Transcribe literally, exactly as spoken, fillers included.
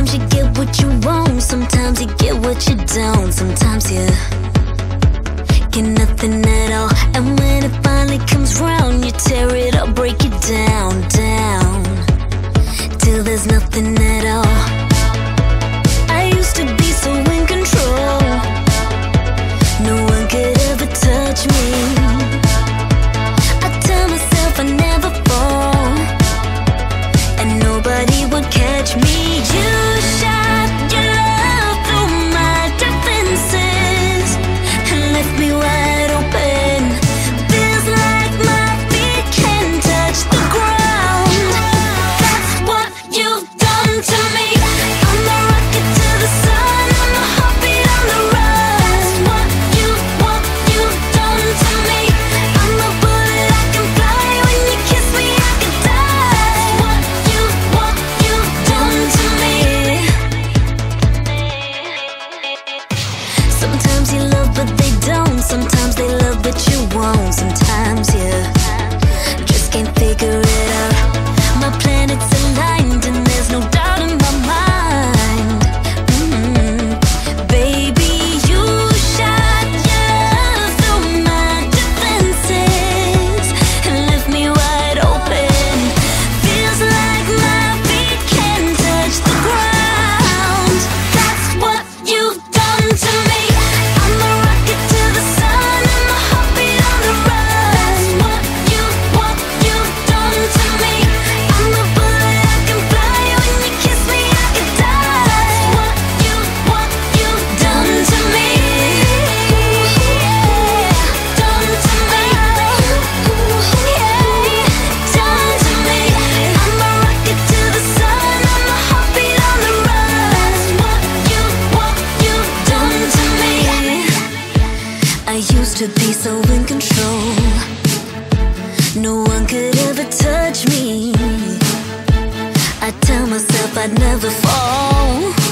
Sometimes you get what you want, sometimes you get what you don't. Sometimes you get nothing at all, and when it finally comes round, you tear it up, break it down, down, till there's nothing at all. I used to be so in control, no one could ever touch me. I tell myself I'd never fall, and nobody would catch me. You shot your love through my defenses and left me wide open. Feels like my feet can't touch the ground. That's what you've done to me. I'm a rocket to the sun, I'm a heartbeat on the run. That's what you, what you've done to me. I'm a bullet, I can fly. When you kiss me, I can die. What you, what you've done to me. Sometimes you love but they don't, sometimes they love but you won't. Sometimes you just can't figure it out. My planets aligned and there's no doubt in my mind. Mm-hmm. Baby, you shot your love through my defenses and left me wide open. Feels like my feet can't touch the ground. That's what you've done to me. I'm a rocket to the sun, I'm a heartbeat on the run. That's what you, what you've done to me. I'm a bullet, I can fly. When you kiss me, I can die. What you, what you've done to me. Done to me. Done to me. I'm a rocket to the sun, I'm a heartbeat on the run. That's what you, what you've done to me. I used to be so in control, no one could ever touch me. I tell myself I'd never fall,